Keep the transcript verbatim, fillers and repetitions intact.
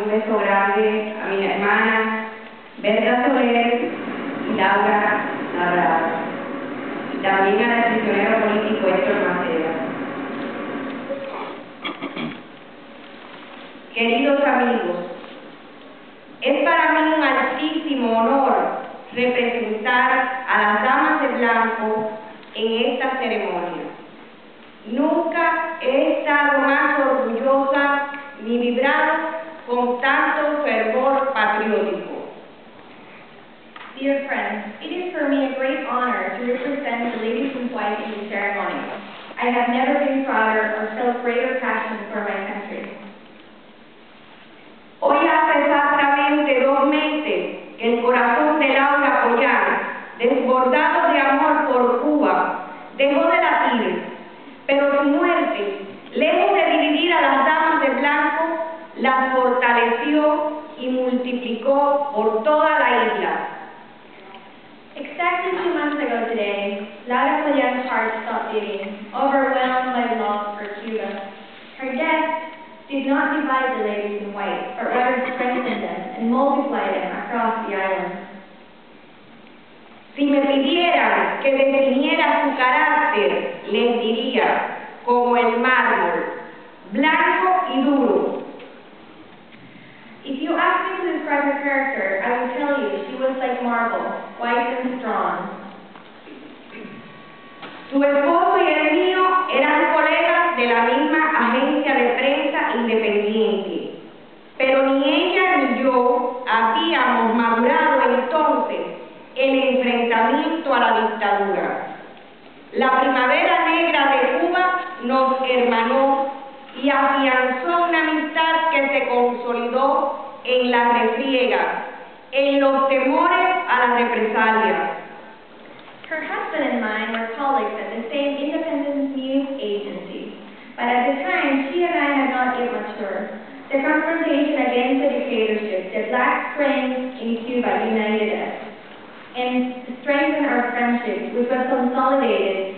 un beso grande a mi hermana Berta Soler y Laura Labrada, y también al prisionero político Héctor Maceda. Queridos amigos, es para mí un altísimo honor representar a las damas de blanco en esta ceremonia. Nunca he estado más orgullosa ni vibrado con tanto fervor patriótico. Dear friends, it is for me a great honor to represent the ladies in white in the ceremony. I have never been prouder or felt greater passion for my country. Hoy hace exactamente dos meses que el corazón de Laura Pollán, desbordado de amor por Cuba, dejó de latir, pero su muerte, lejos de dividir a las damas de blanco, las fortaleció y multiplicó por toda la isla. Exactly two months ago today, Laura Pollan's heart stopped beating, overwhelmed by love for Cuba. Her death did not divide the ladies in white, but rather strengthened them and multiplied them across the island. Si me pidieran que definiera su carácter, les diría, como el mármol, blanco y duro. If you ask me to describe her character, I would tell you she was like marble, white and strong. Su esposo y el mío eran colegas de la misma agencia de prensa independiente, pero ni ella ni yo habíamos madurado entonces el enfrentamiento a la dictadura. La primavera negra de Cuba nos hermanó y afianzó una amistad que se consolidó en la refriega, en los temores a la represalia. Her husband and mine were colleagues at the same independent news agency, but at the time she and I had not yet matured. The confrontation against the dictatorship, the Black Spring in Cuba united us and strengthened our friendship, which was consolidated